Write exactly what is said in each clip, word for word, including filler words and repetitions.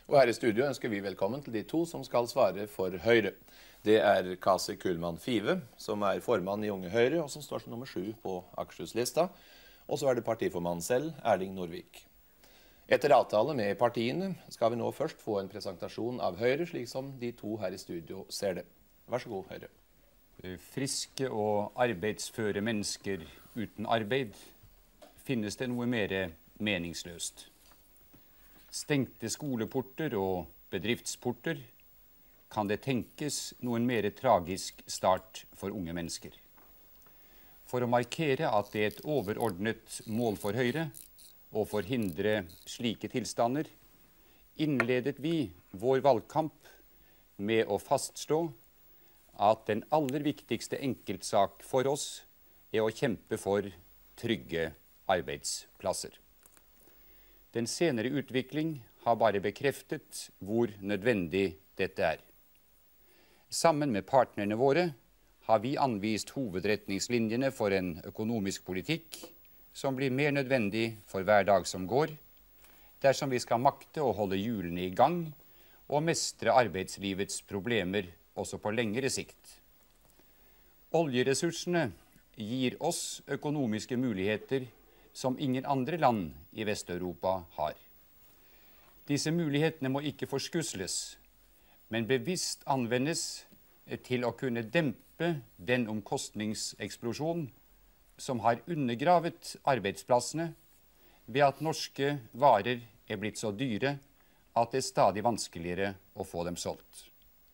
Og her i studio ønsker vi velkommen til de to som skal svare for Høyre. Det er Kasi Kullmann Five, som er formann i Unge Høyre, og som står som nummer sju på Akershus-lista. Og så er det partiformannen selv, Erling Norvik. Etter avtale med partiene skal vi nå først få en presentasjon av Høyre, slik som de to her i studio ser det. Vær så god, Høyre. Friske og arbeidsføre mennesker uten arbeid finnes det noe mer meningsløst. Stengte skoleporter og bedriftsporter kan det tenkes noen mer tragisk start for unge mennesker. For å markere at det er et overordnet mål for Høyre å forhindre slike tilstander, innledet vi vår valgkamp med å fastslå at den aller viktigste enkeltsak for oss er å kjempe for trygge arbeidsplasser. Den senere utvikling har bare bekreftet hvor nødvendig dette er. Sammen med partnerne våre har vi anvist hovedretningslinjene for en økonomisk politikk som blir mer nødvendig for hver dag som går, dersom vi skal makte å holde hjulene i gang og mestre arbeidslivets problemer også på lengre sikt. Oljeressursene gir oss økonomiske muligheter som ingen andre land i Vest-Europa har. Disse mulighetene må ikke forskusles, men bevisst anvendes til å kunne dempe den omkostningseksplosjon som har undergravet arbeidsplassene ved at norske varer er blitt så dyre at det er stadig vanskeligere å få dem solgt.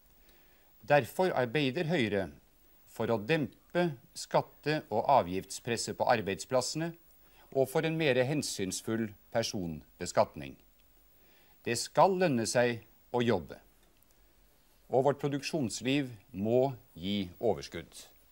Derfor arbeider Høyre for å dempe skatte- og avgiftspresset på arbeidsplassene og for en mer hensynsfull personbeskatning. Det skal lønne seg å jobbe, og vårt produksjonsliv må gi overskudd.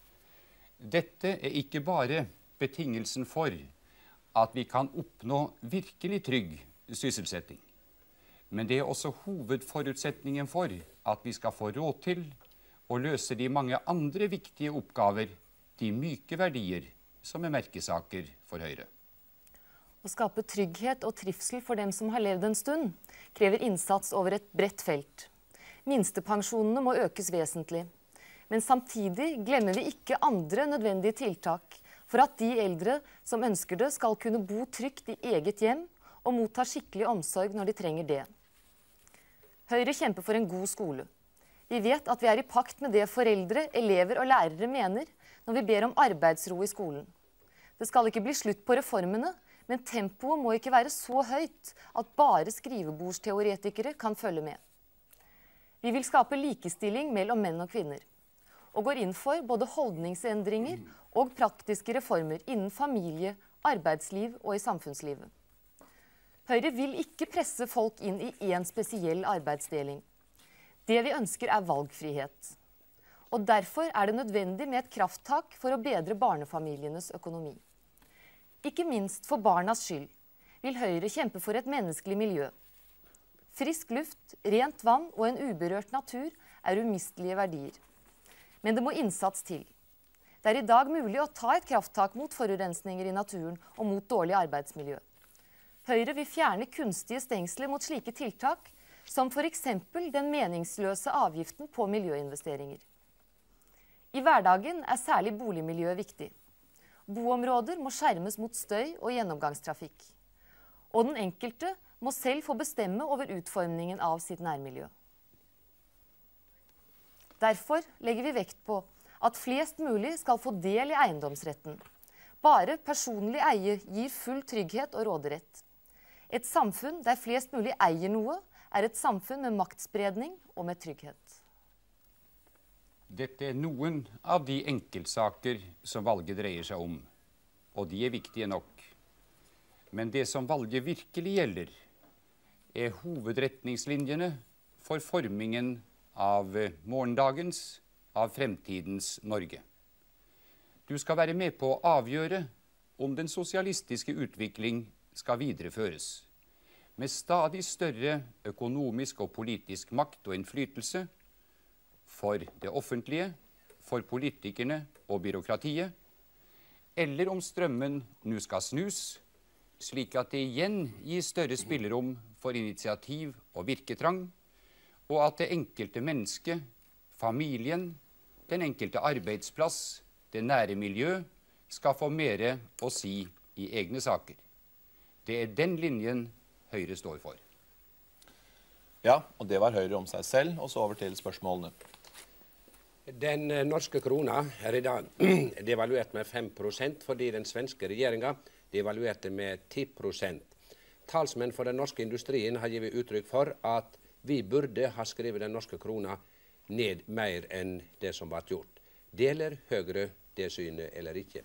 Dette er ikke bare betingelsen for at vi kan oppnå virkelig trygg sysselsetting, men det er også hovedforutsetningen for at vi skal få råd til å løse de mange andre viktige oppgaver, de myke verdier som er merkesaker for Høyre. Å skape trygghet og trivsel for dem som har levd en stund, krever innsats over et bredt felt. Minstepensjonene må økes vesentlig. Men samtidig glemmer vi ikke andre nødvendige tiltak for at de eldre som ønsker det skal kunne bo trygt i eget hjem og motta skikkelig omsorg når de trenger det. Høyre kjemper for en god skole. Vi vet at vi er i pakt med det foreldre, elever og lærere mener når vi ber om arbeidsro i skolen. Det skal ikke bli slutt på reformene, men tempoet må ikke være så høyt at bare skrivebordsteoretikere kan følge med. Vi vil skape likestilling mellom menn og kvinner, og går inn for både holdningsendringer og praktiske reformer innen familie, arbeidsliv og i samfunnslivet. Høyre vil ikke presse folk inn i en spesiell arbeidsdeling. Det vi ønsker er valgfrihet. Og derfor er det nødvendig med et krafttak for å bedre barnefamilienes økonomi. Ikke minst for barnas skyld vil Høyre kjempe for et menneskelig miljø. Frisk luft, rent vann og en uberørt natur er umistelige verdier. Men det må innsats til. Det er i dag mulig å ta et krafttak mot forurensninger i naturen og mot dårlig arbeidsmiljø. Høyre vil fjerne kunstige stengsler mot slike tiltak, som for eksempel den meningsløse avgiften på miljøinvesteringer. I hverdagen er særlig boligmiljøet viktig. Boområder må skjermes mot støy og gjennomgangstrafikk. Og den enkelte må selv få bestemme over utformningen av sitt nærmiljø. Derfor legger vi vekt på at flest mulig skal få del i eiendomsretten. Bare personlig eie gir full trygghet og råderett. Et samfunn der flest mulig eier noe, er et samfunn med maktspredning og med trygghet. Dette er noen av de enkeltsaker som valget dreier seg om, og de er viktige nok. Men det som valget virkelig gjelder, er hovedretningslinjene for formingen av morgendagens, av fremtidens Norge. Du skal være med på å avgjøre om den sosialistiske utvikling skal videreføres, med stadig større økonomisk og politisk makt og innflytelse, for det offentlige, for politikerne og byråkratiet, eller om strømmen nå skal snus, slik at det igjen gir større spillerom for initiativ og virketrang, og at det enkelte mennesket, familien, den enkelte arbeidsplass, det nære miljø, skal få mere å si i egne saker. Det er den linjen Høyre står for. Ja, og det var Høyre om seg selv, og så over til spørsmålene. Den norske krona er i dag devaluert med fem prosent, fordi den svenske regjeringen devaluerte med ti prosent. Talsmenn for den norske industrien har givet uttrykk for at vi burde ha skrevet den norske krona ned mer enn det som ble gjort. Deler Høyre det synet eller ikke?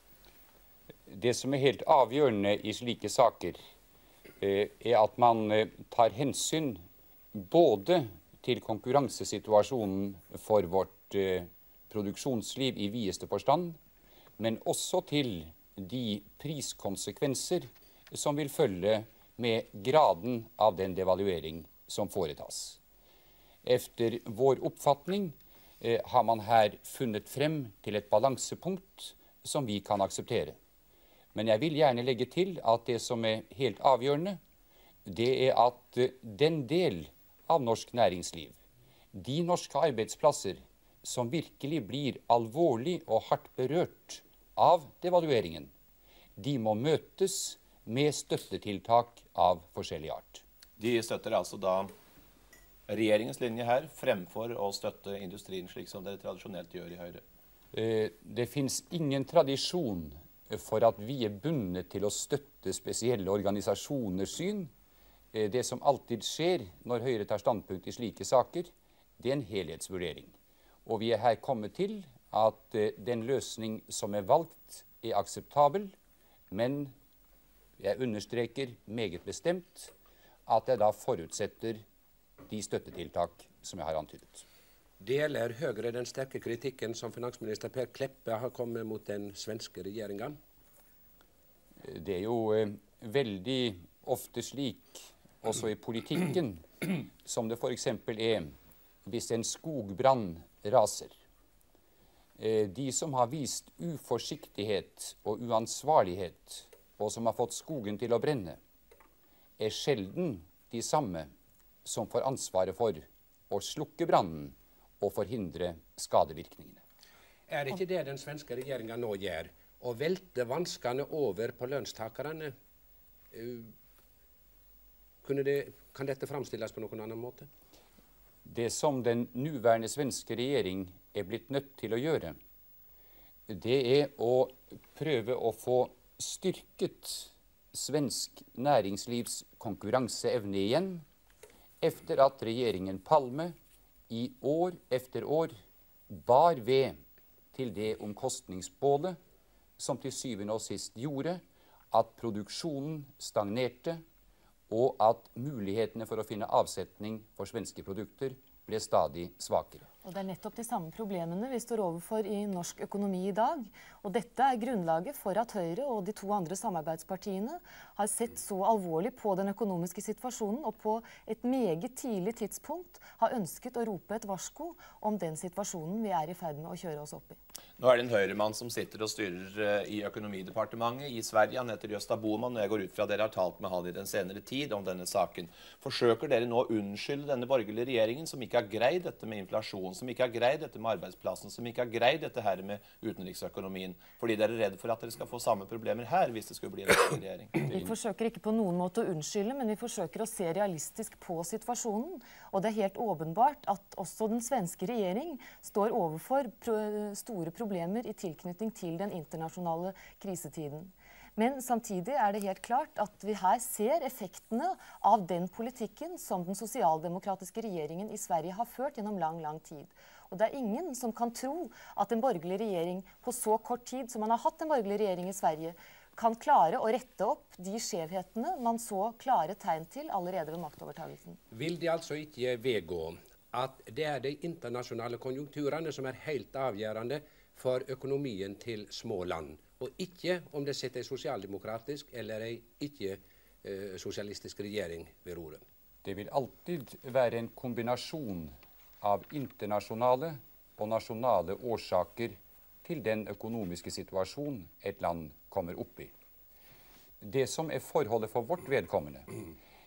Det som er helt avgjørende i slike saker, eh, er at man eh, tar hensyn både til konkurransesituasjonen for vårt eh, produksjonsliv i videste forstand, men også til de priskonsekvenser som vil følge med graden av den devaluering som foretas. Efter vår oppfatning eh, har man her funnet frem til et balansepunkt som vi kan akseptere. Men jeg vil gjerne legge til at det som er helt avgjørende, det er at eh, den del av norsk næringsliv, de norske arbeidsplasser som virkelig blir alvorlig og hardt berørt av devalueringen, de må møtes med støttetiltak av forskjellig art. De støtter altså da regjeringens linje her, fremfor å støtte industrien slik som dere tradisjonelt gjør i Høyre? Eh, det finnes ingen tradisjon for at vi er bundet til å støtte spesielle organisasjoners syn. Eh, det som alltid skjer når Høyre tar standpunkt i slike saker, det er en helhetsvurdering. Og vi er her kommet til at eh, den løsning som er valgt er akseptabel, men jeg understreker meget bestemt at jeg da forutsetter de støttetiltak som jeg har antydet. Deler Høyre den sterke kritikken som finansminister Per Kleppe har kommet mot den svenske regjeringen? Det er jo eh, veldig ofte slik, også i politikken, som det for eksempel er hvis en skogbrann raser. Eh, de som har vist uforsiktighet og uansvarlighet, og som har fått skogen til å brenne, er sjelden de samme som får ansvaret for å slukke brannen og forhindre skadevirkningene. Er ikke det den svenske regjeringen nå gjør, å velte vanskene over på lønnstakerne? Kunne det, kan dette framstilles på noen annen måte? Det som den nuværende svenske regjering er blitt nødt til å gjøre, det er å prøve å få styrket svensk næringslivs konkurranseevne igjen, efter at regjeringen Palme i år efter år bar ved til det omkostningsbålet som til syvende og sist gjorde at produksjonen stagnerte, og at mulighetene for å finne avsetning for svenske produkter ble stadig svakere. Og det er nettopp de samme problemene vi står overfor i norsk økonomi i dag. Og dette er grunnlaget for at Høyre og de to andre samarbeidspartiene har sett så alvorlig på den økonomiske situasjonen, og på et meget tidlig tidspunkt har ønsket å rope et varsko om den situasjonen vi er i ferd med å kjøre oss opp i. Nå er det en Høyremann som sitter og styrer i Økonomidepartementet i Sverige. Han heter Gösta Bohman, og jeg går ut fra at dere har talt med han i den senere tid om denne saken. Forsøker dere nå å unnskylde denne borgerlige regjeringen som ikke har greid dette med inflasjon, som ikke har greid dette med arbeidsplassen, som ikke har greid dette her med utenriksøkonomien, fordi dere er redd for at dere skal få samme problemer her hvis det skulle bli en borgerlig regjering? Vi forsøker ikke på noen måte å unnskylde, men vi forsøker å se realistisk på situasjonen. Og det er helt åpenbart at også den svenske regjering står overfor pro- store problemer i tilknytning til den internasjonale krisetiden. Men samtidig er det helt klart at vi her ser effektene av den politikken som den sosialdemokratiske regjeringen i Sverige har ført gjennom lang, lang tid. Og det er ingen som kan tro at en borgerlig regjering på så kort tid som man har hatt en borgerlig regjering i Sverige, kan klare å rette opp de skjevhetene man så klare tegn til allerede ved maktovertagelsen. Vil de altså ikke vedgå at det er de internasjonale konjunkturene som er helt avgjørende for økonomien til små land, og ikke om det sitter en sosialdemokratisk eller en ikke-sosialistisk regjering ved roret? Det vil alltid være en kombinasjon av internasjonale og nasjonale årsaker til den økonomiske situasjon et land kommer opp i. Det som er forholdet for vårt vedkommende,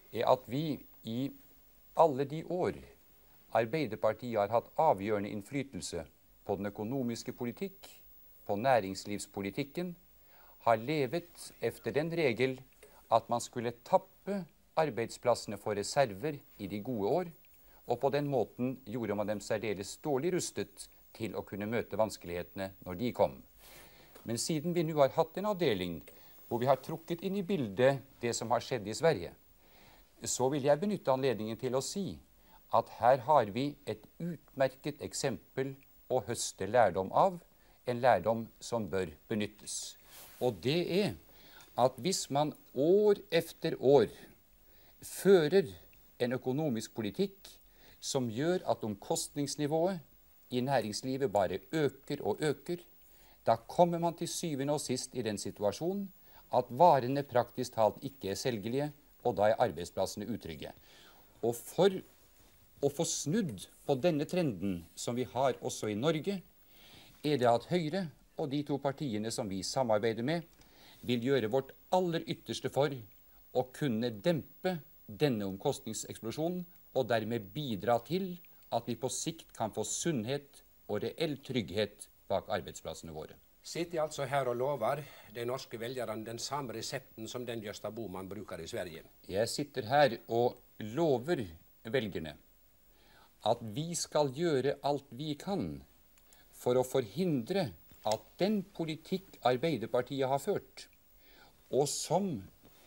er at vi i alle de år Arbeiderpartiet har hatt avgjørende innflytelse på den økonomiske politikk, på næringslivspolitikken, har levet efter den regel at man skulle tappe arbeidsplassene for reserver i de gode år, og på den måten gjorde man dem særdeles dårlig rustet til å kunne møte vanskelighetene når de kom. Men siden vi nå har hatt en avdeling hvor vi har trukket inn i bildet det som har skjedd i Sverige, så vil jeg benytte anledningen til å si at her har vi et utmerket eksempel å høste lærdom av, en lærdom som bør benyttes. Og det er at hvis man år efter år fører en økonomisk politikk som gjør at omkostningsnivået i næringslivet bare øker og øker, da kommer man til syvende og sist i den situasjonen at varene praktisk talt ikke er selgelige, og da er arbeidsplassene utrygge. Og for å få snudd på denne trenden som vi har også i Norge, er det at Høyre og de to partiene som vi samarbeider med, vil gjøre vårt aller ytterste for å kunne dempe denne omkostningseksplosjonen, og dermed bidra til at vi på sikt kan få sunnhet og reell trygghet bak arbeidsplassene våre. Sitter altså her og lover de norske velgerne den samme resepten som den Gösta Bohman bruker i Sverige? Jeg sitter her og lover velgerne at vi skal gjøre alt vi kan for å forhindre at den politikk Arbeiderpartiet har ført, og som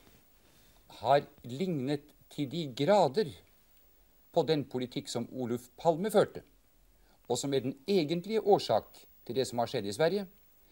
har lignet til de grader på den politikk som Olof Palme førte, og som er den egentlige årsak til det som har skjedd i Sverige.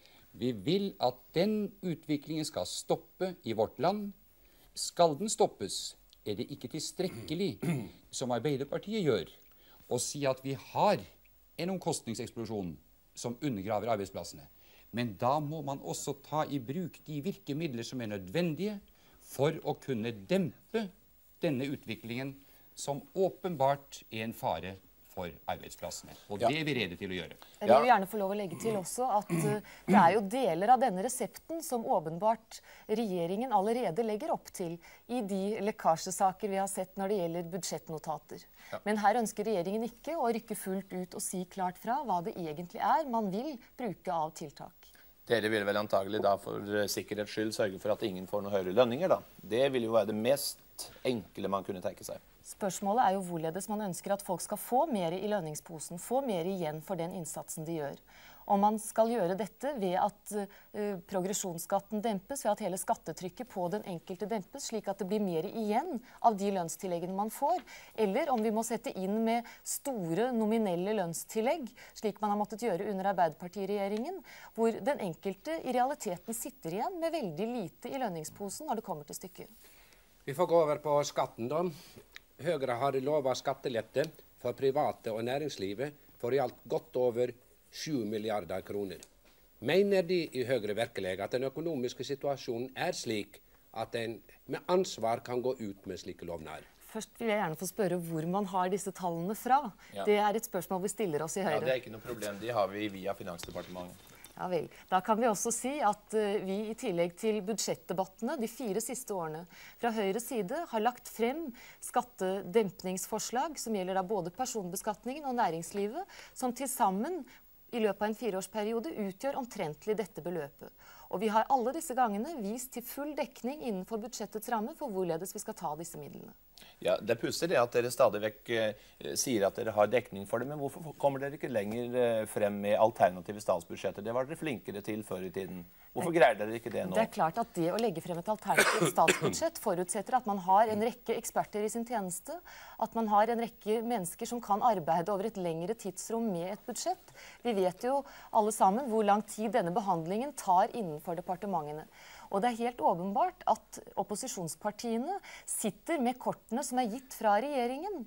Vi vil at den utviklingen skal stoppe i vårt land. Skal den stoppes, er det ikke tilstrekkelig, som Arbeiderpartiet gjør, å si at vi har en omkostningseksplosjon som undergraver arbeidsplassene. Men da må man også ta i bruk de virkemidler som er nødvendige for å kunne dempe denne utviklingen, som åpenbart er en fare for arbeidsplassene. Og det er vi rede til å gjøre. Jeg vil gjerne få lov å legge til også at uh, det er jo deler av denne resepten som åpenbart regjeringen allerede legger opp til i de lekkasjesaker vi har sett når det gjelder budsjettnotater. Ja. Men her ønsker regjeringen ikke å rykke fullt ut og si klart fra hva det egentlig er man vil bruke av tiltak. Dere vil vel antagelig da for sikkerhets skyld sørge for at ingen får noe høyere lønninger da. Det vil jo være det mest enkle man kunne tenke seg. Spørsmålet er jo hvorledes man ønsker at folk skal få mer i lønningsposen, få mer igjen for den innsatsen de gjør. Om man skal gjøre dette ved at uh, progresjonsskatten dempes, ved at hele skattetrykket på den enkelte dempes, slik at det blir mer igjen av de lønnstilleggene man får, eller om vi må sette inn med store nominelle lønnstillegg, slik man har måttet gjøre under Arbeiderpartiregjeringen, hvor den enkelte i realiteten sitter igjen med veldig lite i lønningsposen når det kommer til stykket. Vi får gå over på skatten da. Høyre har lovet skattelette for private og næringslivet for i alt godt over sju milliarder kroner. Mener de i Høyre virkelig at den økonomiske situasjonen er slik at en med ansvar kan gå ut med slike lovnader? Først vil jeg gjerne få spørre hvor man har disse tallene fra. Ja. Det er et spørsmål vi stiller oss i Høyre. Ja, det er ikke noe problem. De har vi via Finansdepartementet. Ja vel. Da kan vi også si at uh, vi i tillegg til budsjettdebattene de fire siste årene fra Høyres side har lagt frem skattedempningsforslag som gjelder da både personbeskatningen og næringslivet, som til sammen i løpet av en fireårsperiode utgjør omtrentlig dette beløpet. Og vi har alle disse gangene vist til full dekning innenfor budsjettets ramme for hvorledes vi skal ta disse midlene. Ja, det er pussig det at dere stadig vekk eh, sier at dere har dekning for det, men hvorfor kommer dere ikke lenger eh, frem med alternative statsbudsjetter? Det var dere flinkere til før i tiden. Hvorfor greier dere ikke det nå? Det er klart at det å legge frem et alternativt statsbudsjett forutsetter at man har en rekke eksperter i sin tjeneste, at man har en rekke mennesker som kan arbeide over et lengre tidsrom med et budsjett. Vi vet jo alle sammen hvor lang tid denne behandlingen tar innenfor departementene. Og det er helt åpenbart at opposisjonspartiene sitter med kortene som er gitt fra regjeringen.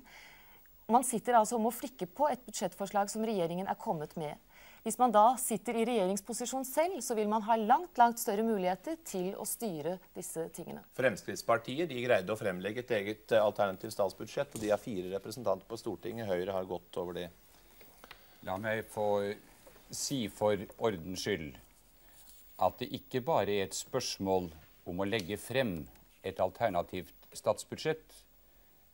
Man sitter altså om å flikke på et budsjettforslag som regjeringen er kommet med. Hvis man da sitter i regjeringsposisjon selv, så vil man ha langt, langt større muligheter til å styre disse tingene. Fremskrittspartiet de greide å fremlegge et eget alternativt statsbudsjett, og de har fire representanter på Stortinget. Høyre har gått over det. La meg få si for ordens skyld at det ikke bare er et spørsmål om å legge frem et alternativt statsbudsjett,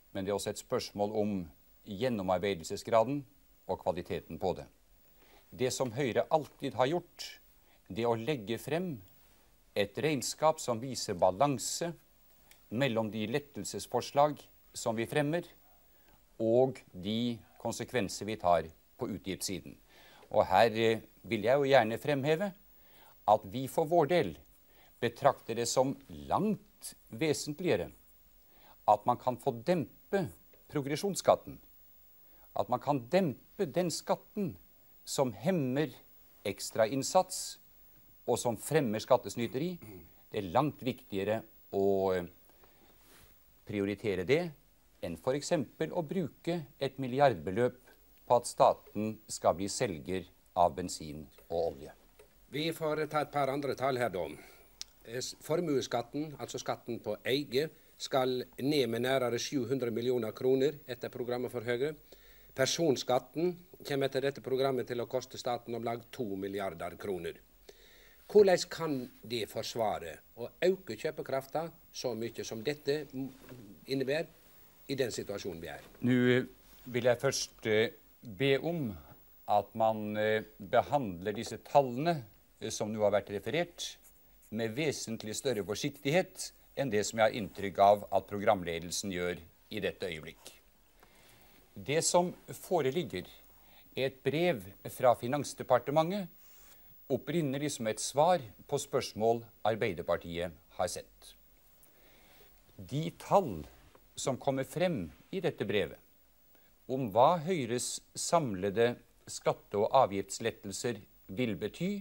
men det er også et spørsmål om gjennomarbeidelsesgraden og kvaliteten på det. Det som Høyre alltid har gjort, det er å legge frem et regnskap som viser balanse mellom de lettelsesforslag som vi fremmer, og de konsekvenser vi tar på utgiftssiden. Og her eh, vil jeg jo gjerne fremheve at vi for vår del betrakter det som langt vesentligere at man kan få dempe progresjonsskatten, at man kan dempe den skatten som hemmer ekstra innsats og som fremmer skattesnyteri. Det er langt viktigere å prioritere det enn for eksempel å bruke et milliardbeløp på at staten skal bli selger av bensin og olje. Vi får ta et par andre tall her da. Formueskatten, altså skatten på eie, skal ned med nærmere sju hundre millioner kroner etter programmet for Høyre. Personskatten kommer etter dette programmet til å koste staten om lag to milliarder kroner. Hvordan kan det forsvare å øke kjøpekrafta så mye som dette innebærer i den situasjonen vi er? Nå vil jeg først be om at man behandler disse tallene som nå har vært referert, med vesentlig større forsiktighet enn det som jeg har inntrykk av at programledelsen gjør i dette øyeblikk. Det som foreligger er et brev fra Finansdepartementet, opprinnelig som et svar på spørsmål Arbeiderpartiet har sendt. De tall som kommer frem i dette brevet, om hva Høyres samlede skatte- og avgiftslettelser vil bety,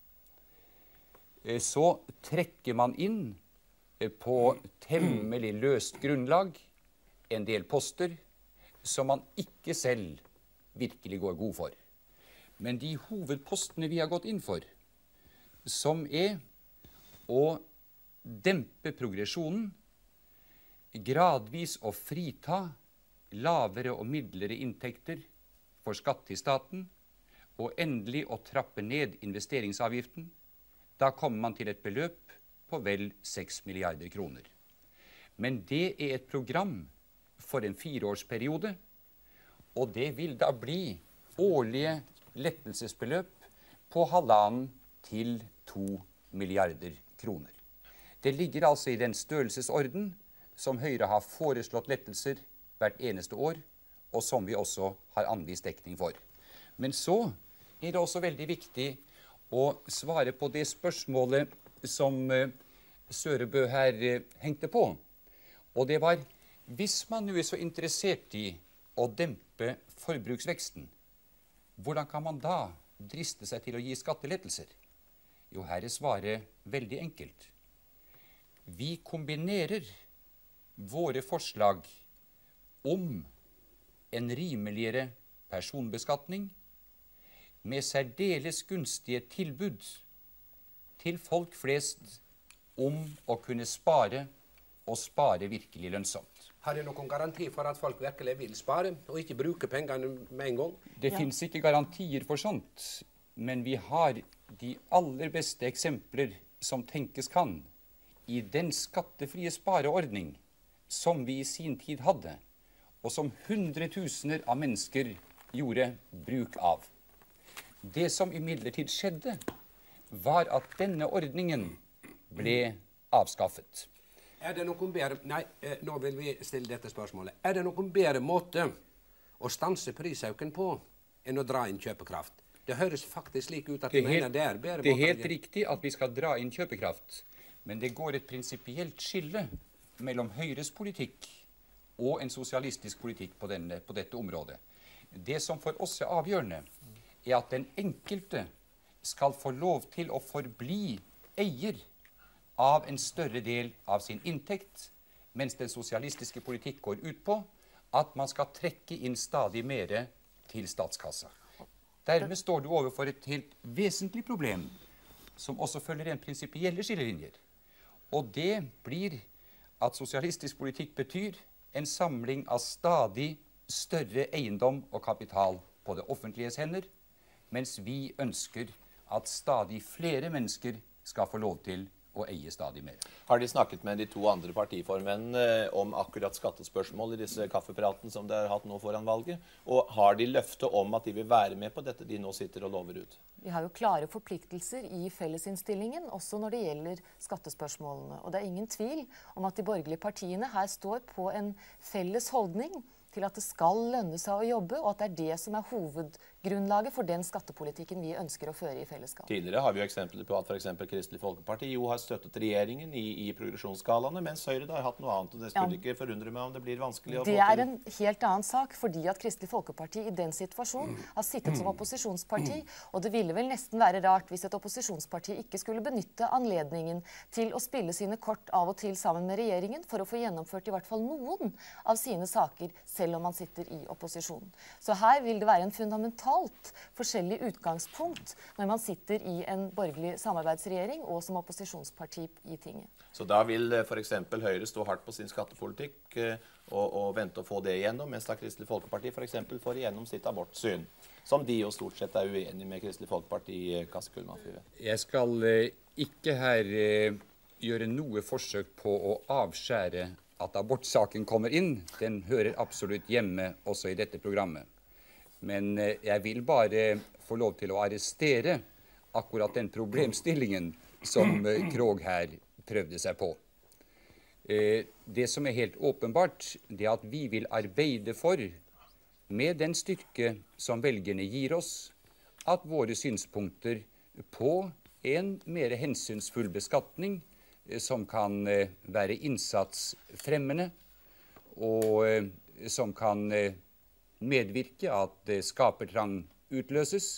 så trekker man inn på temmelig løst grunnlag en del poster som man ikke selv virkelig går god for. Men de hovedpostene vi har gått inn for, som er å dempe progresjonen, gradvis å frita lavere og midlere inntekter for skatt til staten, og endelig å trappe ned investeringsavgiften, da kommer man til et beløp på vel seks milliarder kroner. Men det er et program for en fireårsperiode, og det vil da bli årlige lettelsesbeløp på halvannen til to milliarder kroner. Det ligger altså i den størrelsesorden som Høyre har foreslått lettelser hvert eneste år, og som vi også har anvist dekning for. Men så er det også veldig viktig å svare på det spørsmålet som uh, Sørebø her uh, hengte på. Og det var, hvis man nå er så interessert i å dempe forbruksveksten, hvordan kan man da driste seg til å gi skattelettelser? Jo, her er svaret veldig enkelt. Vi kombinerer våre forslag om en rimeligere personbeskatning med særdeles gunstige tilbud til folk flest om å kunne spare, og spare virkelig lønnsomt. Har det noen garanti for at folk virkelig vil spare, og ikke bruke pengene med en gang? Det ja. finnes ikke garantier for sånt, men vi har de aller beste eksempler som tenkes kan i den skattefrie spareordning som vi i sin tid hadde, og som hundretusener av mennesker gjorde bruk av. Det som imidlertid skjedde, var at denne ordningen ble avskaffet. Er det noen bedre, nei, nå vil vi stille dette spørsmålet. Er det noen bedre måte å stanse prisøken på enn å dra inn kjøpekraft? Det høres faktisk slik ut at du mener det er bedre måte. Det er helt riktig at vi skal dra inn kjøpekraft, men det går et prinsipielt skille mellom Høyres politikk og en sosialistisk politikk på, denne, på dette området. Det som for oss er avgjørende, er at den enkelte skal få lov til å forbli eier av en større del av sin inntekt, mens den sosialistiske politikk går ut på at man skal trekke inn stadig mer til statskassa. Dermed står du overfor et helt vesentlig problem, som også følger en prinsipielle skillelinjer. Og det blir at sosialistisk politikk betyr en samling av stadig større eiendom og kapital på det offentliges hender, mens vi ønsker at stadig flere mennesker skal få lov til å eie stadig mer. Har de snakket med de to andre partiformennene om akkurat skattespørsmål i disse kaffepraten som de har hatt nå foran valget? Og har de løfte om at de vil være med på dette de nå sitter og lover ut? Vi har jo klare forpliktelser i fellesinnstillingen, også når det gjelder skattespørsmålene. Og det er ingen tvil om at de borgerlige partiene her står på en felles holdning til at det skal lønne seg å jobbe, og at det er det som er hovedgrunnlaget for den skattepolitikken vi ønsker å føre i fellesskap. Tidligere har vi jo eksempler på at for eksempel Kristelig Folkeparti jo har støttet regjeringen i, i progresjonsskalaene, mens Høyre da har hatt noe annet, og det skulle ja. ikke forundre meg om det blir vanskelig å få til. Det er en helt annen sak, fordi at Kristelig Folkeparti i den situasjonen har sittet som opposisjonsparti, og det ville vel nesten være rart hvis et opposisjonsparti ikke skulle benytte anledningen til å spille sine kort av og til sammen med regjeringen for å få gjennomført i hvert fall noen av sine saker, selv om man sitter i opposisjon. Så her vil det være en fundamentalt forskjellig utgangspunkt når man sitter i en borgerlig samarbeidsregjering og som opposisjonsparti i tinget. Så da vil for eksempel Høyre stå hardt på sin skattepolitikk og, og vente å få det igjennom, mens da Kristelig Folkeparti for eksempel får igjennom sitt abortsyn, som de jo stort sett er uenige med Kristelig Folkeparti i Kasse Kullmann Five. Jeg skal eh, ikke her eh, gjøre noe forsøk på å avskjære at abortsaken kommer inn. Den hører absolutt hjemme også i dette programmet. Men eh, jeg vil bare få lov til å arrestere akkurat den problemstillingen som eh, Krogh her prøvde seg på. Eh, det som er helt åpenbart, det er at vi vil arbeide for, med den styrke som velgerne gir oss, at våre synspunkter på en mer hensynsfull beskatning som kan være innsatsfremmende, og som kan medvirke at skapertrang utløses.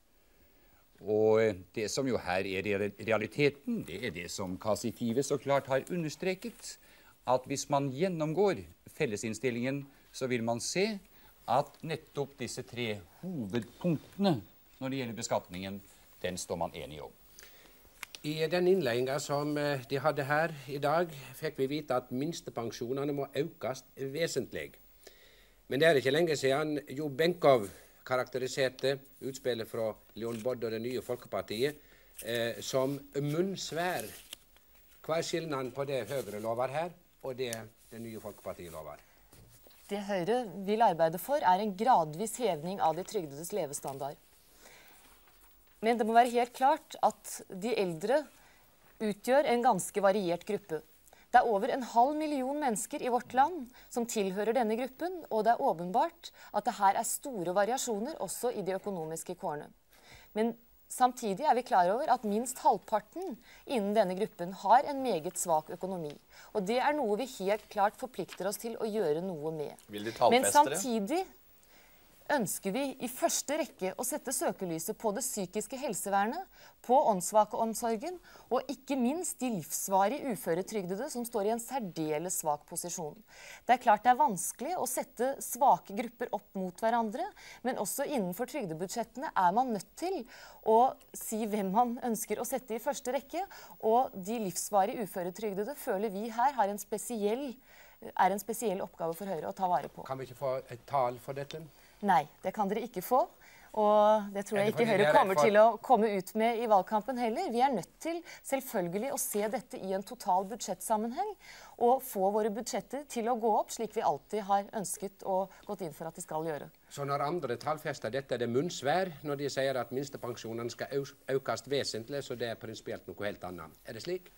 Og det som jo her er realiteten, det er det som Kaci Five så klart har understreket, at hvis man gjennomgår fellesinnstillingen, så vil man se at nettopp disse tre hovedpunktene når det gjelder beskatningen, den står man enig om. I den innledningen som de hadde her i dag, fikk vi vite at minstepensjonene må økes vesentlig. Men det er ikke lenge siden Jo Benkow karakteriserte utspillet fra Leon Bodde og det nye Folkepartiet eh, som munnsvær. Hva er skillnaden på det Høyre lover her, og det det nye Folkepartiet lover? Det Høyre vil arbeide for, er en gradvis hevning av de trygdedes levestandard. Men det må være helt klart at de eldre utgjør en ganske variert gruppe. Det er over en halv million mennesker i vårt land som tilhører denne gruppen, og det er åpenbart at det her er store variasjoner også i de økonomiske kårene. Men samtidig er vi klar over at minst halvparten innen denne gruppen har en meget svak økonomi. Og det er noe vi helt klart forplikter oss til å gjøre noe med. Vil de tallfeste det? Men samtidig ønsker vi i første rekke å sette søkelyset på det psykiske helsevernet, på åndssvakeomsorgen, og ikke minst de livsvarig uføretrygdede som står i en særdeles svak posisjon. Det er klart det er vanskelig å sette svake grupper opp mot hverandre, men også innenfor trygdebudsjettene er man nødt til å si hvem man ønsker å sette i første rekke, og de livsvarig uføretrygdede føler vi her har en spesiell, er en spesiell oppgave for Høyre å ta vare på. Kan vi ikke få et tall for dette? Nei, det kan dere ikke få, og det tror jeg ikke Høyre kommer til å komme ut med i valgkampen heller. Vi er nødt til selvfølgelig å se dette i en total budsjettsammenheng, og få våre budsjetter til å gå opp, slik vi alltid har ønsket og gått inn for at de skal gjøre. Så når andre tallfester dette, er det munnsvær når de sier at minstepensjonen skal økes vesentlig, så det er prinsipielt noe helt annet. Er det slik?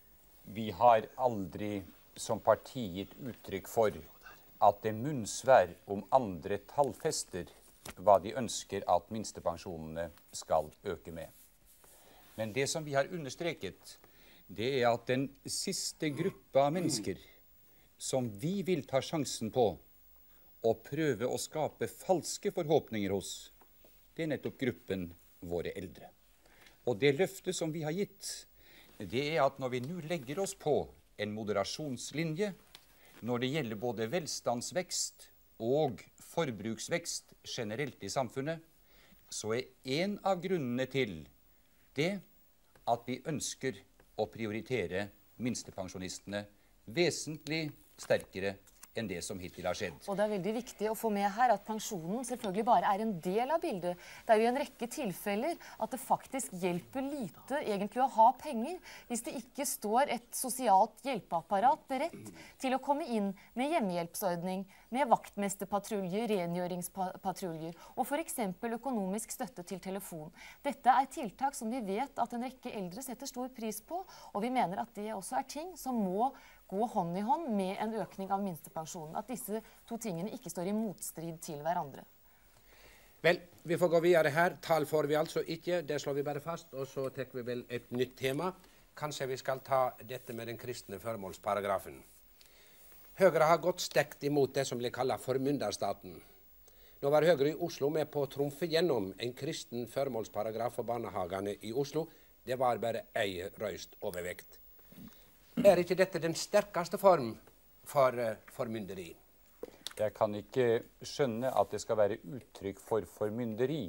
Vi har aldri som parti gitt uttrykk for at det munnsvær om andre tallfester hva de ønsker at minstepensjonene skal øke med. Men det som vi har understreket, det er at den siste gruppa av mennesker som vi vil ta sjansen på å prøve å skape falske forhåpninger hos, det er nettopp gruppen våre eldre. Og det løftet som vi har gitt, det er at når vi nå legger oss på en moderasjonslinje, når det gjelder både velstandsvekst og forbruksvekst generelt i samfunnet, så er en av grunnene til det at vi ønsker å prioritere minstepensjonistene vesentlig sterkere enn det som hittil har skjedd. Og det er veldig viktig å få med her at pensjonen selvfølgelig bare er en del av bildet. Det er jo en rekke tilfeller at det faktisk hjelper lite egentlig å ha penger hvis det ikke står et sosialt hjelpeapparat beredt til å komme inn med hjemmehjelpsordning, med vaktmesterpatruljer, rengjøringspatruljer og for eksempel økonomisk støtte til telefon. Dette er tiltak som vi vet at en rekke eldre setter stor pris på, og vi mener at det også er ting som må gå hånd i hånd med en økning av minstepensjonen. At disse to tingene ikke står i motstrid til hverandre. Vel, vi får gå videre her. Tall får vi altså ikke, det slår vi bare fast. Og så tar vi vel et nytt tema. Kanskje vi skal ta dette med den kristne førmålsparagrafen. Høyre har gått stekt imot det som blir kallet formynderstaten. Nå var Høyre i Oslo med på å trumfe gjennom en kristen førmålsparagraf for barnehagene i Oslo. Det var bare ei røyst overvekt. Er ikke dette den sterkeste form for uh, formynderi? Jeg kan ikke skjønne at det skal være uttrykk for formynderi.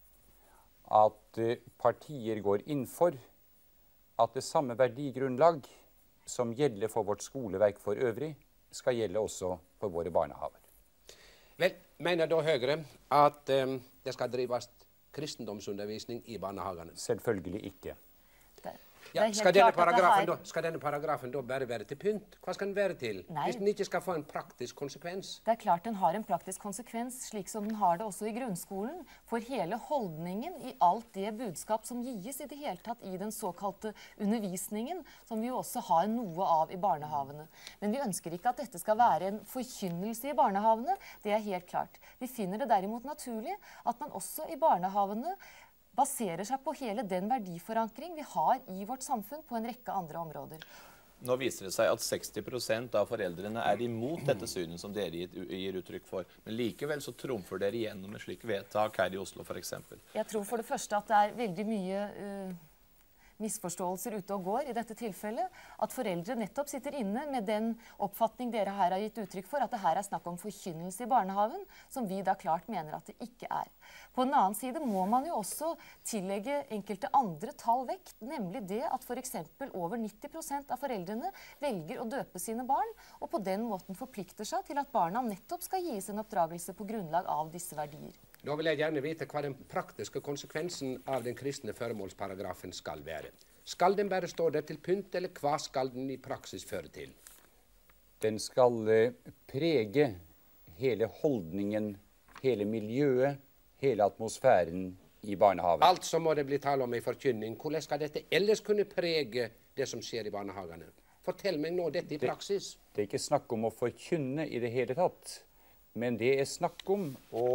At uh, partier går inn for at det samme verdigrunnlag som gjelder for vårt skoleverk for øvrig, skal gjelde også for våre barnehaver. Vel, mener da Høyre at um, det skal drives kristendomsundervisning i barnehagene? Selvfølgelig ikke. Ja, skal, denne paragrafen da, skal denne paragrafen da bare være til pynt? Hva skal den være til? Nei. Hvis den ikke skal få en praktisk konsekvens? Det er klart den har en praktisk konsekvens, slik som den har det også i grunnskolen, for hele holdningen i alt det budskap som gis i det hele tatt i den såkalte undervisningen, som vi jo også har noe av i barnehavene. Men vi ønsker ikke at dette skal være en forkynnelse i barnehavene, det er helt klart. Vi finner det derimot naturlig at man også i barnehavene baserer seg på hele den verdiforankring vi har i vårt samfunn på en rekke andre områder. Nå viser det seg at seksti prosent av foreldrene er imot dette synet som dere gir uttrykk for. Men likevel så trumfer dere igjennom et slik vedtak her i Oslo for eksempel. Jeg tror for det første at det er veldig mye uh, misforståelser ute og går i dette tilfellet. At foreldre nettopp sitter inne med den oppfatning dere her har gitt uttrykk for, at det her er snakk om forkynnelse i barnehaven, som vi da klart mener at det ikke er. På den annen side må man jo også tillegge enkelte andre tall vekt, nemlig det at for eksempel over nitti prosent av foreldrene velger å døpe sine barn, og på den måten forplikter seg til at barna nettopp skal gis en oppdragelse på grunnlag av disse verdier. Da vil jeg gjerne vite hva den praktiske konsekvensen av den kristne førmålsparagrafen skal være. Skal den bare stå der til pynt, eller hva skal den i praksis føre til? Den skal prege hele holdningen, hele miljøet, hele atmosfæren i barnehagen. Altså må det bli tale om en forkynning. Hvordan skal dette ellers kunne prege det som skjer i barnehagene? Fortell meg nå dette i praksis. Det, det er ikke snakk om å forkynne i det hele tatt, men det er snakk om å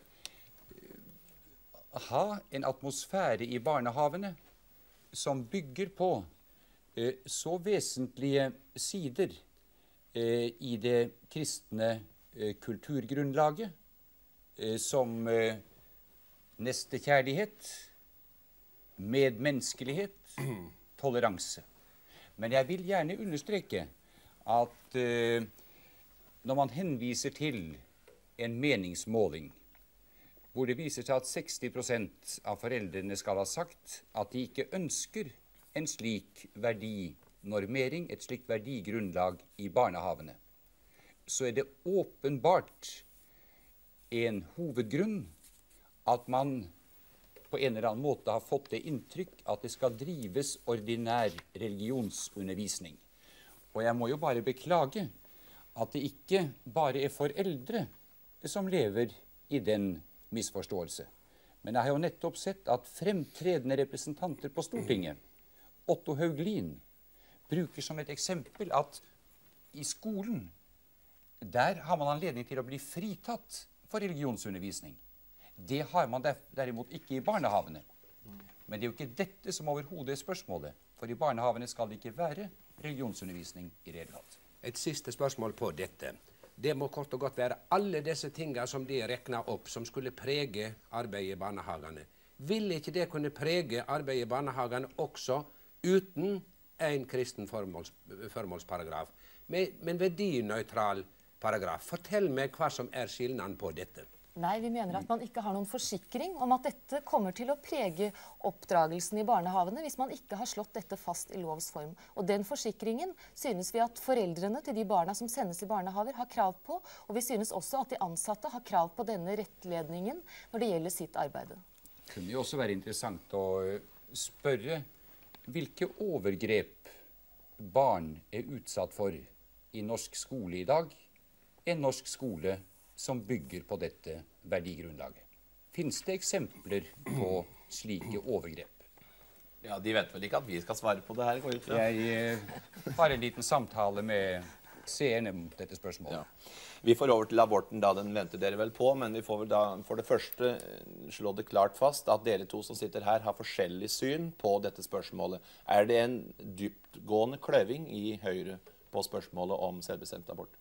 ha en atmosfære i barnehavene som bygger på eh, så vesentlige sider eh, i det kristne eh, kulturgrunnlaget eh, som eh, nestekjærlighet, medmenneskelighet, toleranse. Men jeg vil gjerne understreke at eh, når man henviser til en meningsmåling, hvor det viser seg at seksti prosent av foreldrene skal ha sagt at de ikke ønsker en slik verdinormering, et slikt verdigrunnlag i barnehavene, så er det åpenbart en hovedgrunn at man på en eller annen måte har fått det inntrykk at det skal drives ordinær religionsundervisning. Og jeg må jo bare beklage at det ikke bare er foreldre som lever i den misforståelse. Men jeg har jo nettopp sett at fremtredende representanter på Stortinget, Otto Hauglin, bruker som et eksempel at i skolen, der har man anledning til å bli fritatt for religionsundervisning. Det har man derimot ikke i barnehavene. Men det er jo ikke dette som overhodet er spørsmålet, for i barnehavene skal det ikke være religionsundervisning i det hele tatt. Et siste spørsmål på dette. Det må kort og godt være alle disse tingene som de rekner opp, som skulle prege arbeidet i barnehagene. Vil ikke det kunne prege arbeidet i barnehagene også uten en kristen formåls, formålsparagraf, men en verdinøytral paragraf? Fortell meg hva som er skillnaden på dette. Nei, vi mener at man ikke har noen forsikring om at dette kommer til å prege oppdragelsen i barnehavene hvis man ikke har slått dette fast i lovs form. Og den forsikringen synes vi at foreldrene til de barna som sendes i barnehaver har krav på, og vi synes også at de ansatte har krav på denne rettledningen når det gjelder sitt arbeid. Det kunne jo også være interessant å spørre hvilke overgrep barn er utsatt for i norsk skole i dag, en norsk skole som bygger på dette verdigrunnlaget. Finnes det eksempler på slike overgrep? Ja, de vet vel ikke at vi skal svare på det her, går ut fra. Jeg eh, har en liten samtale med seerne mot dette spørsmålet. Ja. Vi får over til aborten da, den venter dere vel på, men vi får vel da for det første slå det klart fast at dere to som sitter her har forskjellig syn på dette spørsmålet. Er det en dyptgående kløving i Høyre på spørsmålet om selvbestemt abort?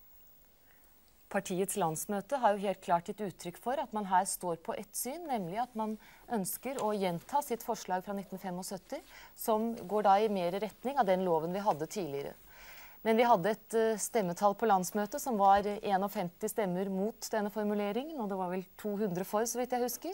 Partiets landsmøte har jo helt klart gitt uttrykk for at man her står på ett syn, nemlig at man ønsker å gjenta sitt forslag fra nitten syttifem, som går da i mer retning av den loven vi hadde tidligere. Men vi hadde et uh, stemmetall på landsmøtet som var femtién stemmer mot denne formuleringen, og det var vel to hundre for, så vidt jeg husker.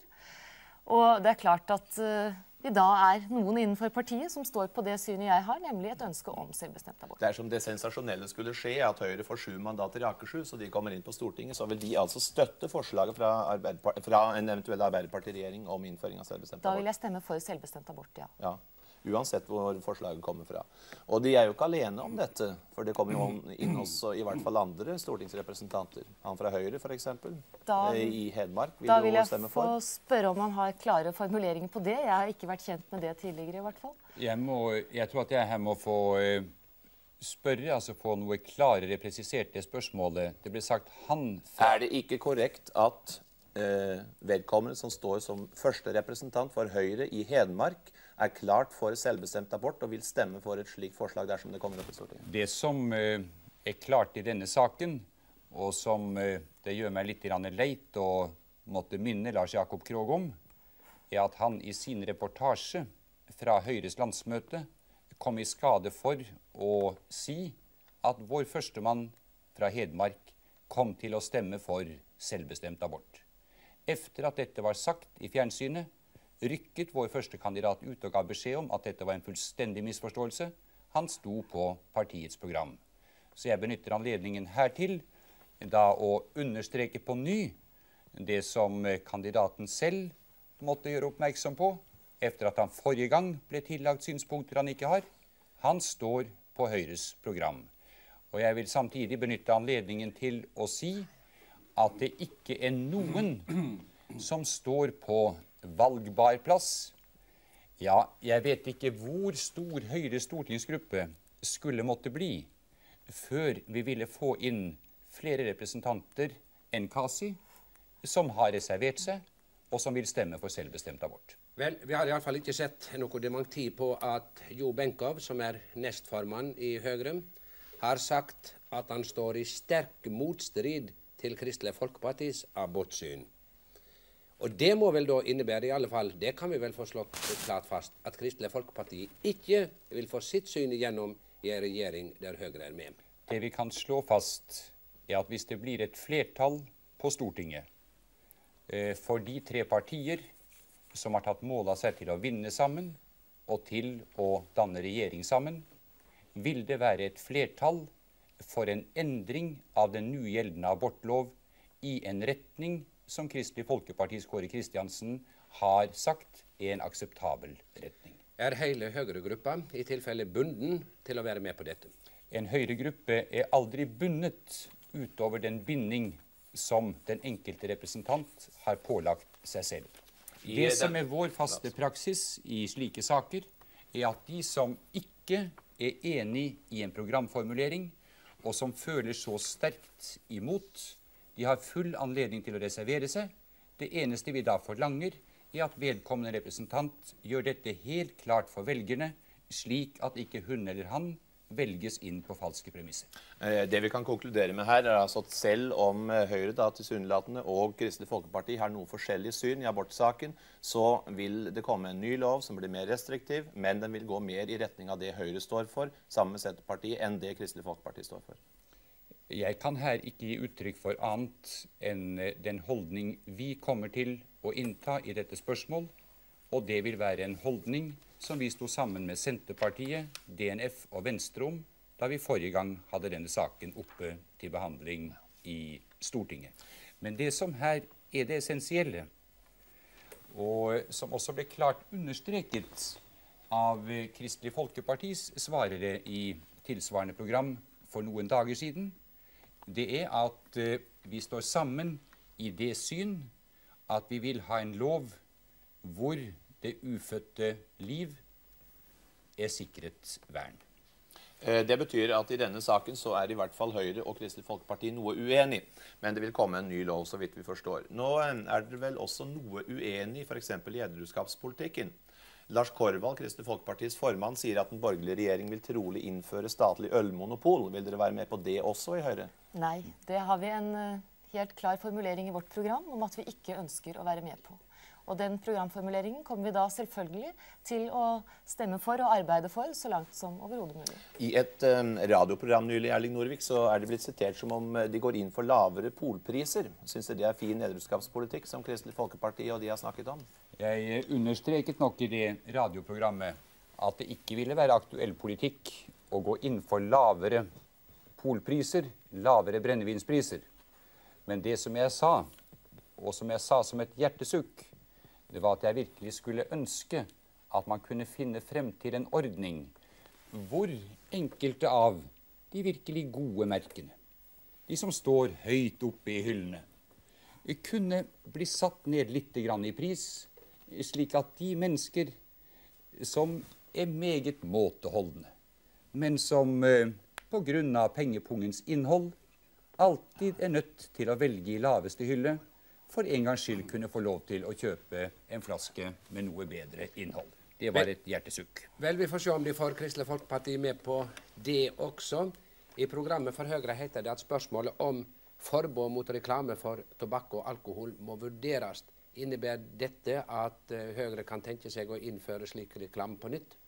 Og det er klart at uh, det da er noen innenfor partiet som står på det synet jeg har, nemlig et ønske om selvbestemt abort. Det er som det sensasjonelle skulle skje, at Høyre får sju mandater i Akershus, og de kommer inn på Stortinget, så vil de altså støtte forslaget fra, fra en eventuell Arbeiderpartiregjering om innføring av selvbestemt abort. Da vil jeg stemme for selvbestemt abort, ja. Ja. Uansett hvor forslaget kommer fra. Og de er jo ikke alene om dette, for det kommer jo inn også i hvert fall andre stortingsrepresentanter. Han fra Høyre, for eksempel, da, i Hedmark, vil, da vil jo jeg stemme få for. spørre om han har klare formuleringer på det. Jeg har ikke vært kjent med det tidligere, i hvert fall. Jeg, må, jeg tror at jeg her må få uh, spørre, altså få noe klarere presisert det spørsmålet. Det ble sagt han fra... Er det ikke korrekt at uh, vedkommende som står som første representant for Høyre i Hedmark, er klart for selvbestemt abort og vil stemme for et slikt forslag dersom det kommer opp i Stortinget? Det som uh, er klart i denne saken, og som uh, det gjør meg litt leit å måtte minne Lars Jakob Krogh om, er at han i sin reportasje fra Høyres landsmøte kom i skade for å si at vår førstemann fra Hedmark kom til å stemme for selvbestemt abort. Efter at dette var sagt i fjernsynet, rykket vår første kandidat ut og ga beskjed om at dette var en fullstendig misforståelse. Han sto på partiets program. Så jeg benytter anledningen her til da å understreke på ny det som kandidaten selv måtte gjøre oppmerksom på, efter at han forrige gang ble tillagt synspunkter han ikke har. Han står på Høyres program. Og jeg vil samtidig benytte anledningen til å si at det ikke er noen som står på valgbar plass. Ja, jeg vet ikke hvor stor Høyres stortingsgruppe skulle måtte bli før vi ville få inn flere representanter enn Kasi, som har reservert seg, og som vil stemme for selvbestemt abort. Vel, vi har i alle fall ikke sett noe dementi på at Jo Benkow, som er nestformann i Høyre, har sagt at han står i sterk motstrid til Kristelig Folkepartis abortsyn. Og det må vel da innebære i alle fall, det kan vi vel få slått klart fast, at Kristelig Folkeparti ikke vil få sitt syn igjennom i en regjering der Høyre er med. Det vi kan slå fast er at hvis det blir et flertall på Stortinget eh, for de tre partier som har tatt mål av seg til å vinne sammen og til å danne regjering sammen, vil det være et flertall for en endring av den nu gjeldende abortlov i en retning som Kristelig Folkepartis Kåre Kristiansen har sagt er en akseptabel retning. Er hele Høyre-gruppa i tilfelle bunden til å være med på dette? En Høyre-gruppe er aldri bundet utover den binding som den enkelte representant har pålagt seg selv. Det som er vår faste praksis i slike saker, er at de som ikke er enig i en programformulering, og som føler så sterkt imot, de har full anledning til å reservere seg. Det eneste vi da forlanger, er at vedkommende representant gjør dette helt klart for velgerne, slik at ikke hun eller han velges inn på falske premisser. Det vi kan konkludere med her er altså at selv om Høyre da tilsynelatende og Kristelig Folkeparti har noe forskjellig syn i abortsaken, så vil det komme en ny lov som blir mer restriktiv, men den vil gå mer i retning av det Høyre står for, sammen med Senterpartiet, enn det Kristelig Folkeparti står for. Jeg kan her ikke gi uttrykk for annet enn den holdning vi kommer til å innta i dette spørsmål, og det vil være en holdning som vi sto sammen med Senterpartiet, D N F og Venstre om da vi forrige gang hadde denne saken oppe til behandling i Stortinget. Men det som her er det essensielle, og som også ble klart understreket av Kristelig Folkepartis svarere i tilsvarende program for noen dager siden, det er at eh, vi står sammen i det syn at vi vil ha en lov hvor det ufødte liv er sikret vern. Det betyr at i denne saken så er i hvert fall Høyre og Kristelig Folkeparti noe uenig, men det vil komme en ny lov så vidt vi forstår. Nå er dere vel også noe uenig for eksempel i edruskapspolitikken. Lars Korvald, Kristelig Folkepartis formann, sier at den borgerlige regjering vil trolig innføre statlig ølmonopol. Vil dere være med på det også i Høyre? Nei, det har vi en helt klar formulering i vårt program om at vi ikke ønsker å være med på. Og den programformuleringen kommer vi da selvfølgelig til å stemme for og arbeide for så langt som overhodet mulig. I et um, radioprogram nylig, Erling Norvik, så er det blitt sitert som om de går inn for lavere polpriser. Syns dere det er fin edruskapspolitikk som Kristelig Folkeparti og de har snakket om? Jeg understreket nok i det radioprogrammet at det ikke ville være aktuell politikk å gå inn for lavere polpriser, lavere brennevinspriser. Men det som jeg sa, og som jeg sa som et hjertesukk, det var at jeg virkelig skulle ønske at man kunne finne frem til en ordning hvor enkelte av de virkelig gode merkene, de som står høyt oppe i hyllene, kunne bli satt ned litt grann i pris, slik at de mennesker som er meget måteholdne, men som eh, på grunn av pengepungens innhold alltid er nødt til å velge i laveste hylle, for en gangs skyld kunne få lov til å kjøpe en flaske med noe bedre innhold. Det var et hjertesukk. Vel, vi får se om de får Kristelig Folkeparti med på det også. I programmet for Høyre heter det at spørsmålet om forbud mot reklame for tobakk og alkohol må vurderes. Innebærer dette at Høyre kan tenke seg å innføre slik reklame på nytt?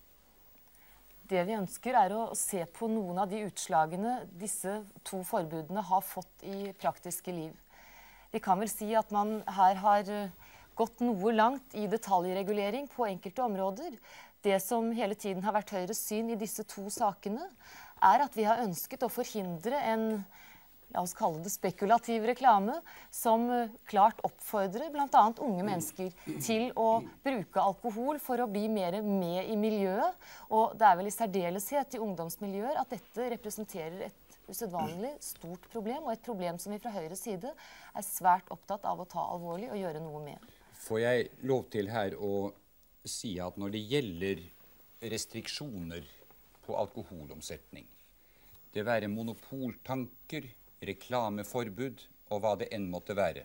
Det vi ønsker er å se på noen av de utslagene disse to forbudene har fått i praktiske liv. Vi kan vel si at man her har gått noe langt i detaljregulering på enkelte områder. Det som hele tiden har vært Høyres syn i disse to sakene, er at vi har ønsket å forhindre en, la oss kalle det spekulativ reklame, som klart oppfordrer blant annet unge mennesker til å bruke alkohol for å bli mer med i miljøet. Og det er vel i særdeleshet i ungdomsmiljøer at dette representerer et usedvanlig stort problem, og et problem som vi fra Høyres side er svært opptatt av å ta alvorlig og gjøre noe med. Får jeg lov til her å si at når det gjelder restriksjoner på alkoholomsetning, det være monopoltanker, reklameforbud og hva det enn måtte være,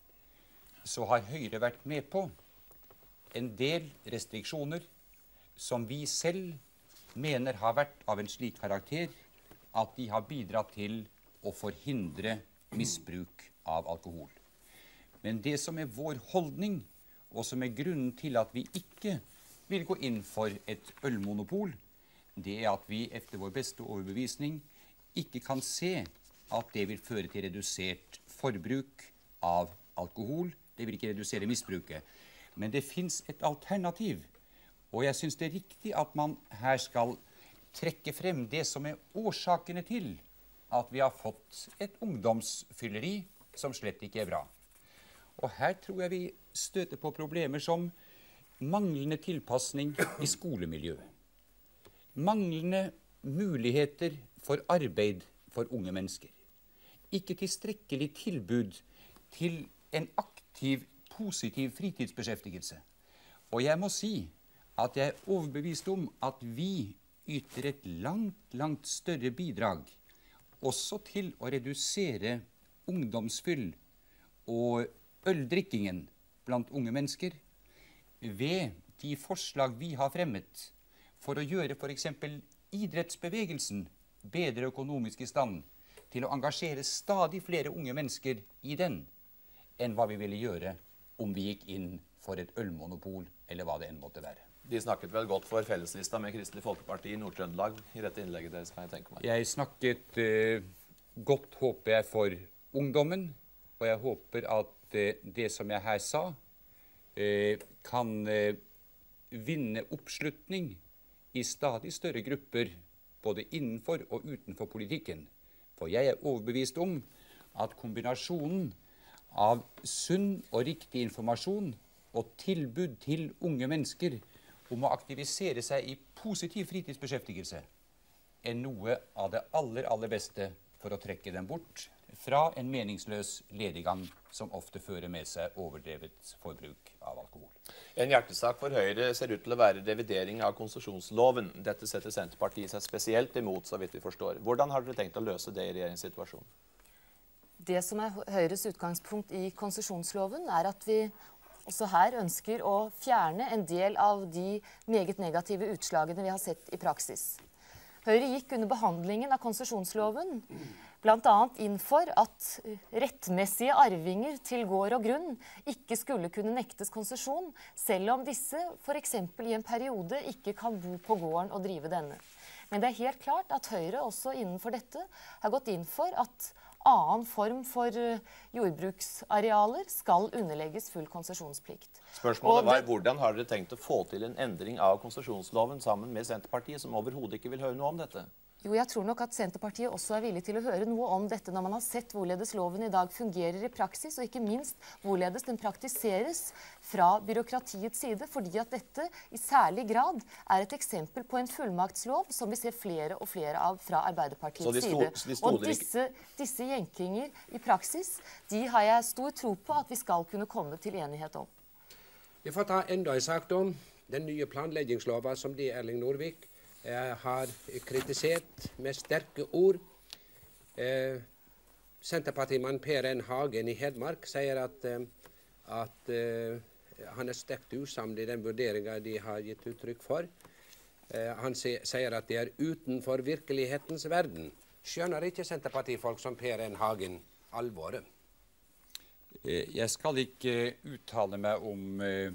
så har Høyre vært med på en del restriksjoner som vi selv mener har vært av en slik karakter at de har bidratt til å forhindre misbruk av alkohol. Men det som er vår holdning, og som er grunnen til at vi ikke vil gå inn for et ølmonopol, det er at vi etter vår beste overbevisning ikke kan se at det vil føre til redusert forbruk av alkohol. Det vil ikke redusere misbruket. Men det finnes et alternativ, og jeg synes det er riktig at man her skal trekke frem det som er årsakene til at vi har fått et ungdomsfylleri som slett ikke er bra. Og her tror jeg vi støter på problemer som manglende tilpasning i skolemiljøet, manglende muligheter for arbeid for unge mennesker, ikke tilstrekkelig tilbud til en aktiv, positiv fritidsbeskjeftigelse. Og jeg må si at jeg er overbevist om at vi yter et langt, langt større bidrag også til å redusere ungdomsfyll og øldrikkingen blant unge mennesker ved de forslag vi har fremmet for å gjøre for eksempel idrettsbevegelsen bedre økonomisk i stand til å engasjere stadig flere unge mennesker i den, enn hva vi ville gjøre om vi gikk inn for et ølmonopol eller hva det enn måtte være. De snakket vel godt for felleslista med Kristelig Folkeparti i Nord-Trøndelag i dette innlegget deres, kan jeg tenke meg. Jeg snakket eh, godt, håper jeg, for ungdommen, og jeg håper at eh, det som jeg her sa, eh, kan eh, vinne oppslutning i stadig større grupper, både innenfor og utenfor politikken. For jeg er overbevist om at kombinasjonen av sunn og riktig informasjon og tilbud til unge mennesker om å aktivisere seg i positiv fritidsbeskjeftigelse er noe av det aller, aller beste for å trekke dem bort fra en meningsløs lediggang som ofte fører med seg overdrevet forbruk av alkohol. En hjertesak for Høyre ser ut til å være revidering av konsesjonsloven. Dette setter Senterpartiet seg spesielt imot, så vidt vi forstår. Hvordan har dere tenkt å løse det i regjeringssituasjonen? Det som er Høyres utgangspunkt i konsesjonsloven, er at vi også her ønsker å fjerne en del av de meget negative utslagene vi har sett i praksis. Høyre gikk under behandlingen av konsesjonsloven blant annet inn for at rettmessige arvinger til gård og grunn ikke skulle kunne nektes konsesjon, selv om disse for eksempel i en periode ikke kan bo på gården og drive denne. Men det er helt klart at Høyre også innenfor dette har gått inn for at annen form for jordbruksarealer skal underlegges full konsesjonsplikt. Spørsmålet var, hvordan har dere tenkt å få til en endring av konsesjonsloven sammen med Senterpartiet, som overhodet ikke vil høre noe om dette? Jo, jeg tror nok at Senterpartiet også er villig til å høre noe om dette når man har sett hvorledes loven i dag fungerer i praksis, og ikke minst hvorledes den praktiseres fra byråkratiets side, fordi at dette i særlig grad er et eksempel på en fullmaktslov som vi ser flere og flere av fra Arbeiderpartiets de sto, side. Og disse, disse jenkinger i praksis, de har jeg stor tro på at vi skal kunne komme til enighet om. Vi får ta enda en sak om den nye planleggingslova som de Erling Norvik Jeg har kritisert med sterke ord. Eh, Senterpartimann Per N. Hagen i Hedmark sier at, eh, at eh, han er sterkt usamd i den vurderingen de har gitt uttrykk for. Eh, han si, sier at det er utenfor virkelighetens verden. Skjønner ikke Senterpartifolk som Per N. Hagen alvoret? Eh, jeg skal ikke uttale meg om eh,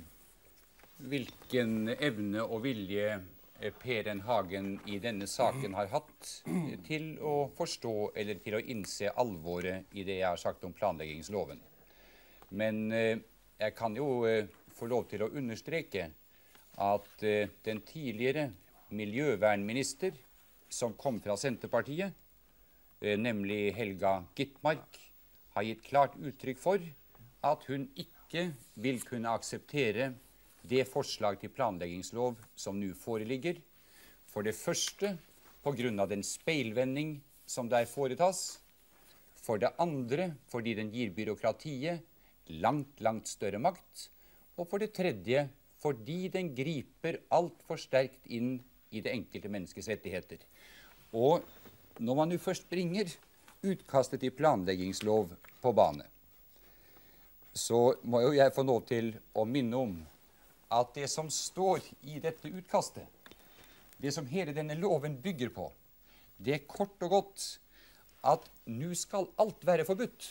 hvilken evne og vilje Per N. Hagen i denne saken har hatt til å forstå eller til å innse alvoret i det jeg har sagt om planleggingsloven. Men eh, jeg kan jo eh, få lov til å understreke at eh, den tidligere miljøvernminister som kom fra Senterpartiet, eh, nemlig Helga Gitmark, har gitt klart uttrykk for at hun ikke vil kunne akseptere det forslag til planleggingslov som nå foreligger, for det første på grunn av den speilvending som der foretas, for det andre fordi den gir byråkratiet langt, langt større makt, og for det tredje fordi den griper alt for sterkt inn i det enkelte menneskets rettigheter. Og når man nå først bringer utkastet til planleggingslov på bane, så må jo jeg få lov til å minne om at det som står i dette utkastet, det som hele denne loven bygger på, det er kort og godt at nå skal alt være forbudt,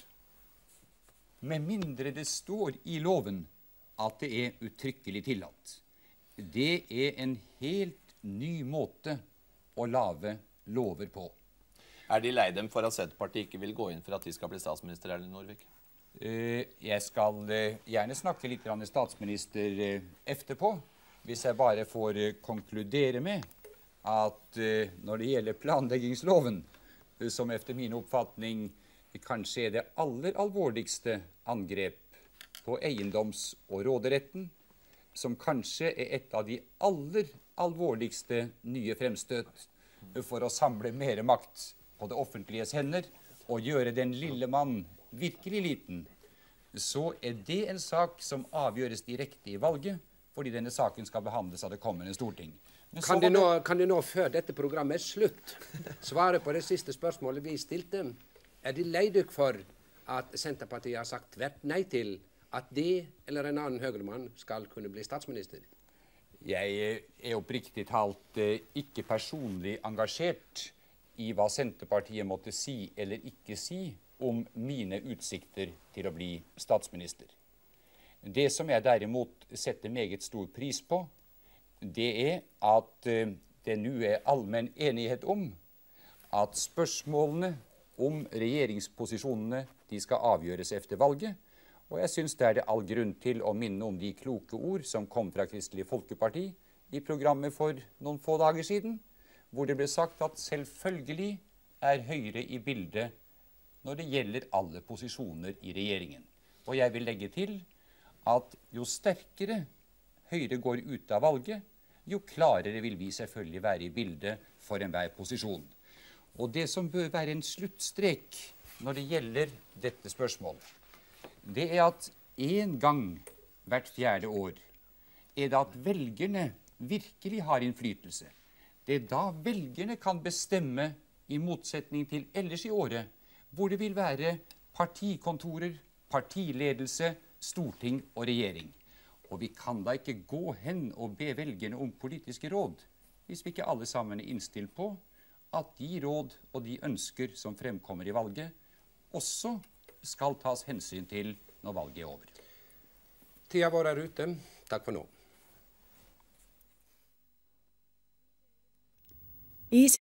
med mindre det står i loven at det er uttrykkelig tillatt. Det er en helt ny måte å lage lover på. Er de lei dem for at Senterpartiet ikke vil gå inn for at de skal bli statsminister, Erling Norvik? Uh, jeg skal uh, gjerne snakke litt om statsminister uh, etterpå, hvis jeg bare får uh, konkludere med at uh, når det gjelder planleggingsloven, uh, som efter min oppfatning kanskje er det aller alvorligste angrep på eiendoms- og råderetten, som kanskje er et av de aller alvorligste nye fremstøt uh, for å samle mer makt på det offentliges hender og gjøre den lille mann virkelig liten, så er det en sak som avgjøres direkte i valget, fordi denne saken skal behandles av det kommende storting. Kan de, nå, kan de nå, før dette programmet er slutt, svare på det siste spørsmålet vi stilte? Er de lei dere for at Senterpartiet har sagt tvert nei til at de eller en annen høyremann skal kunne bli statsminister? Jeg er oppriktig talt ikke personlig engasjert i hva Senterpartiet måtte si eller ikke si om mine utsikter til å bli statsminister. Det som jeg derimot setter meget stor pris på, det er at uh, det nå er allmenn enighet om at spørsmålene om regjeringsposisjonene de skal avgjøres efter valget. Og jeg synes det er det all grunn til å minne om de kloke ord som kom fra Kristelig Folkeparti i programmet for noen få dager siden, hvor det ble sagt at selvfølgelig er Høyre i bildet når det gjelder alle posisjoner i regjeringen. Og jeg vil legge til at jo sterkere Høyre går ut av valget, jo klarere vil vi selvfølgelig være i bildet for enhver posisjon. Og det som bør være en sluttstrek når det gjelder dette spørsmålet, det er at en gang hvert fjerde år er det at velgerne virkelig har innflytelse. Det er da velgerne kan bestemme, i motsetning til ellers i året, hvor det vil være partikontorer, partiledelse, storting og regjering. Og vi kan da ikke gå hen og be velgerne om politiske råd, hvis vi ikke alle sammen er innstilt på at de råd og de ønsker som fremkommer i valget, også skal tas hensyn til når valget er over. Tida vår er ute. Takk for nå. I